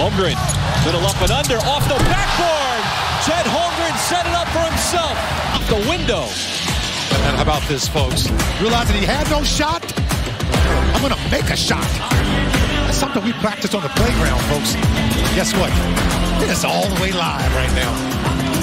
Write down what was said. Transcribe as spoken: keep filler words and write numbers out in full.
Holmgrem, middle up and under, off the backboard. Chet Holmgrem set it up for himself. Off the window. And how about this, folks? Realizing he had no shot, I'm going to make a shot. That's something we practice on the playground, folks. Guess what? It is all the way live right now.